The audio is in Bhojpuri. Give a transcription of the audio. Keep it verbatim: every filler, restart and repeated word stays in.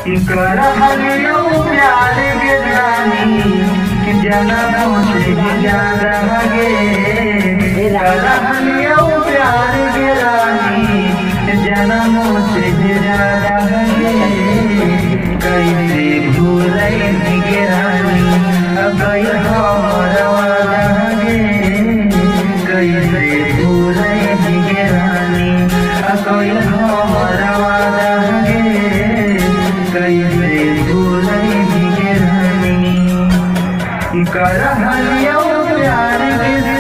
कर हलियो प्यार के रानी कि जनमों से ज्यादा गे कर हलियो प्यार के रानी जनमों से ज्यादा गे कैसे भूलैनी के रानी गई हमर वादा गे कैसे भूलैनी के रानी गई हमर वादा गे कैसे भूलैनी के रानी कर हलियो प्यार के